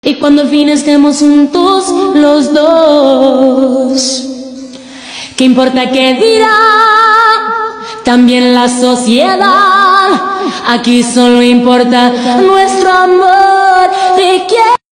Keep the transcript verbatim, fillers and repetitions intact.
Y cuando al fin estemos juntos los dos, ¿qué importa qué dirá también la sociedad? Aquí solo importa nuestro amor. Te quiero.